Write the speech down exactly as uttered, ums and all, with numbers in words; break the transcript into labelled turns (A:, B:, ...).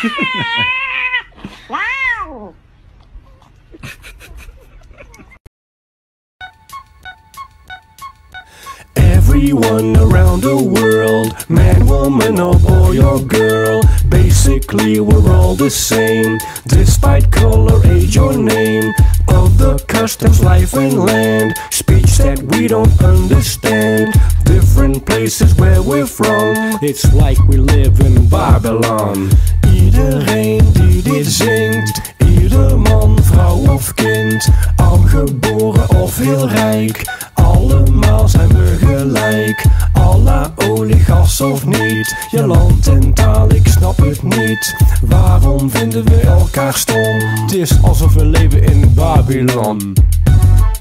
A: Wow.
B: Everyone around the world, man, woman, or boy or girl, basically we're all the same, despite color, age or name. Other customs, life and land, speech that we don't understand, different places where we're from. It's like we live in Babaylon. Iedereen die dit zingt, ieder man, vrouw of kind, al geboren of heel rijk, allemaal zijn we gelijk. Allah, olie, gas of niet, je land en taal, ik snap het niet. Waarom vinden we elkaar stom? Het is alsof we leven in Babaylon.